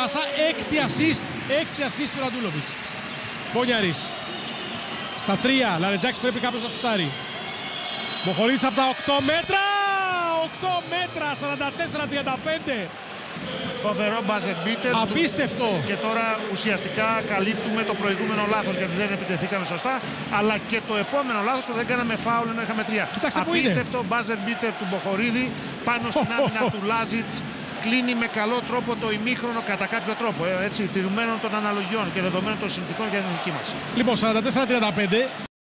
πάσα, έκτη assist του Ραντούλοβιτς. Μπονιαρής. Στα 3, Λαρετζάκης πρέπει κάποιος να σουτάρει. Μποχορίδης από τα 8 μέτρα! 8 μέτρα, 44-35. Φοβερό buzzer beater. Απίστευτο. Και τώρα ουσιαστικά καλύπτουμε το προηγούμενο λάθος γιατί δεν επιτεθήκαμε σωστά. Αλλά και το επόμενο λάθος που δεν κάναμε φάουλ ενώ είχαμε 3. Κοιτάξτε που είναι. Απίστευτο buzzer beater του Μποχορίδη πάνω στην άμυνα του Λάζιτς. Κλείνει με καλό τρόπο το ημίχρονο κατά κάποιο τρόπο. Έτσι, τηρουμένων των αναλογιών και δεδομένων των συνθηκών για την δική μας. Λοιπόν, 44-35.